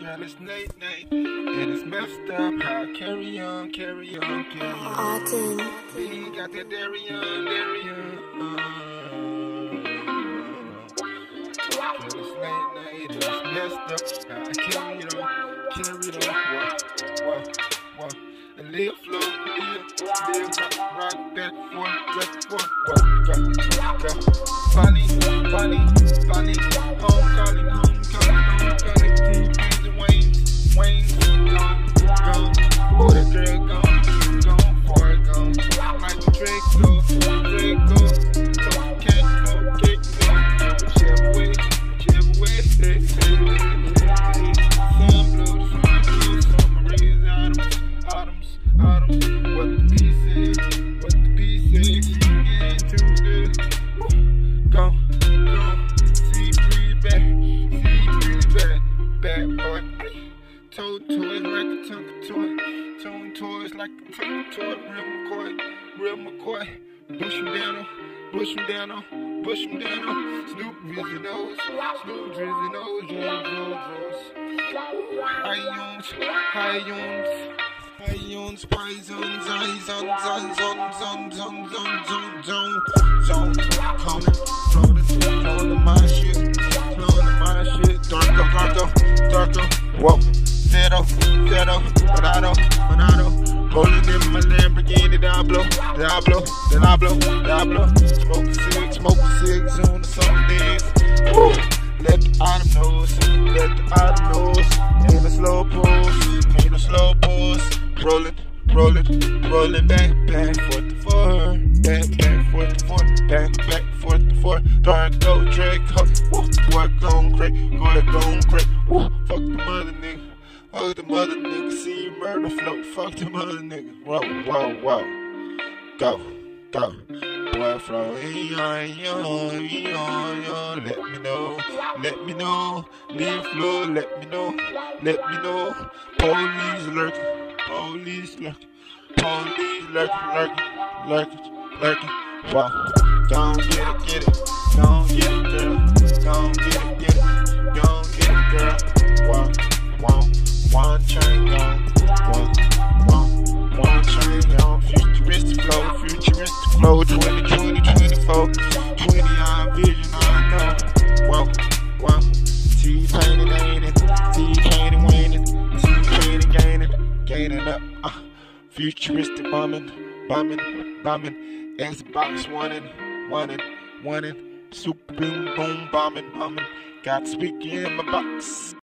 Girl, it's late night, and it's messed up. How I carry on, carry on, carry on. Autumn. We got that dairy on, dairy on. Girl, it's late night, and it's messed up. How I carry on, walk. And live flow, live rock back, forth, go. Funny, home calling, Wayne, gone. Oh, that girl gone, for it, gone. Like the Draco, can't go, whichever way, sun blue, summer rays, autumns, what the bee says, into the, go, see breathe back, bad boy. Toe toys like a tongue toy, tone toys like a tongue toy, real McCoy, push him down on, Snoop Drizzy nose, high yawns, poisons, zone, floating my shit, darko, whoa, Zero, Monado, rolling in my Lamborghini, Diablo, smoke a cig, soon as some days, woo, let the autumn nose, in a slow pose, rolling back, forth, Darko, Draco, woo, boy, gon' crack, woo, fuck the mother nigga, see murder float, fuck the mother nigga, whoa, go, boy, flow, let me know, leave flow, let me know, police lurking, wow, don't get it, girl, don't get it, girl, wow, one train gone, one train gone, futuristic flow, 2024, 20-eye vision, I know, wow, T-painting, gaining up, futuristic bombing, Xbox wanting, super boom, bombing, got speaker in my box.